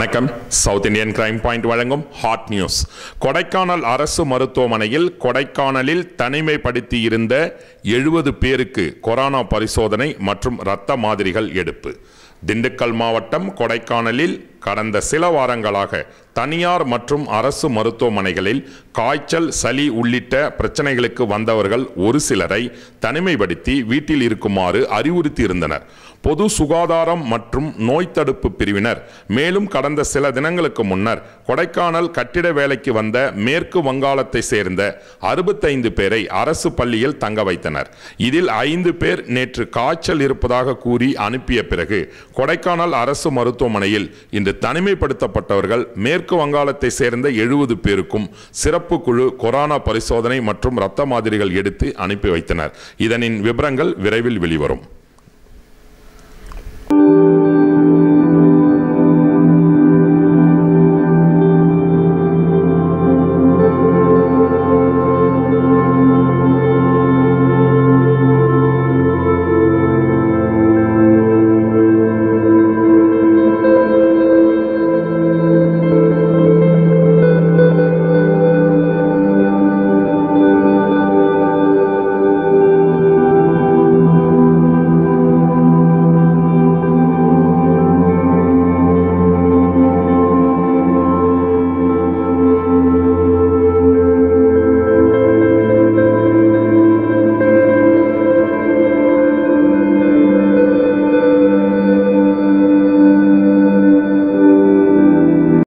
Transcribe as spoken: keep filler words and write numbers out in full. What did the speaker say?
வணக்கம். South Indian crime point வழங்கும் hot news. Kodaikanal அரசு மருத்துவமனையில் கொடைக்கானலில் தனிமைப்படுத்தி இருந்த எழுபது பேருக்கு கொரோனா பரிசோதனை மற்றும் இரத்த மாதிரிகள் எடுப்பு. திண்டுக்கல் மாவட்டம் கொடைக்கானலில் கடந்த சில வாரங்களாக தனியார் மற்றும் அரசு மருத்துவமனைகளில் காய்ச்சல், சளி உள்ளிட்ட பிரச்சனைகளுக்கு வந்தவர்கள் ஒரு சிலரை தனிமைப்படுத்தி வீட்டில் இருக்குமாறு அறிவுறுத்தி இருந்தனர். பொது சுகாதாரம் மற்றும் நோய் தடுப்பு பிரிவினர் மேலும் கடந்த சில தினங்களுக்கு முன்னர் கொடைக்கானல் கட்டிட வேலைக்கு வந்த மேற்கு வங்காளத்தை சேர்ந்த அறுபத்தைந்து பேரை அரசு பள்ளியில் தங்க வைத்தனர். இதில் ஐந்து பேர் நேற்று காய்ச்சல் இருப்பதாக கூறி அனுப்பிய பிறகு கொடைக்கானல் அரசு மருத்துவமனையில் இன்று தனிமைப்படுத்தப்பட்டவர்கள் மேற்கு வங்காளத்தை சேர்ந்த எழுபது பேருக்கும் சிறப்பு குழு கொரோனா பரிசோதனை மற்றும் இரத்த மாதிரிகள் எடுத்து அனுப்பி வைத்தனர். இதனின் விவரங்கள் விரைவில் வெளிவரும்.